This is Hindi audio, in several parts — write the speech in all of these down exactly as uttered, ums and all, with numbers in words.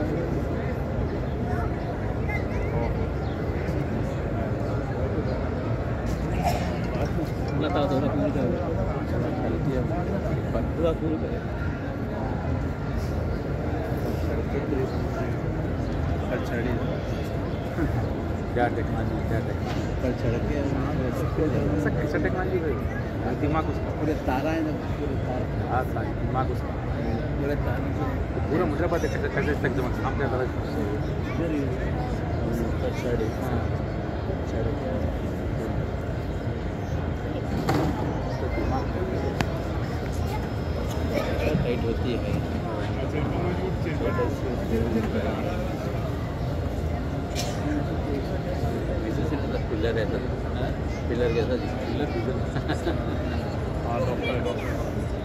nggak tahu tuh aku juga kalau dia bantu aku क्या टेक्नोलॉजी क्या टेक्नोलॉजी कल सड़क के कैसा टेक्नोलॉजी है दिमाग उसका पूरे तारा है पूरे तार हाँ सारी दिमाग उसका पूरे तार पूरा मुद्रा बात है कैसे कैसे एकदम सामने आता है सड़क हाँ सड़क टाइट होती है पिलर रहता पिलर कैसा पिलर पिलर हाँ डॉक्टर डॉक्टर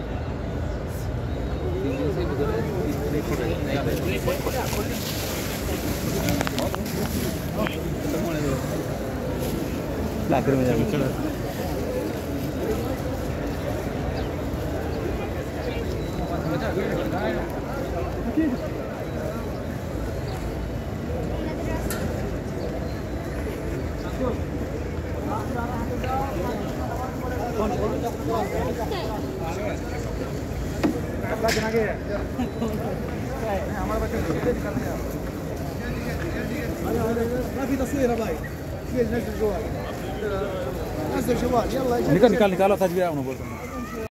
लाकर में जाना निकाल निकाल निकालो तजवीर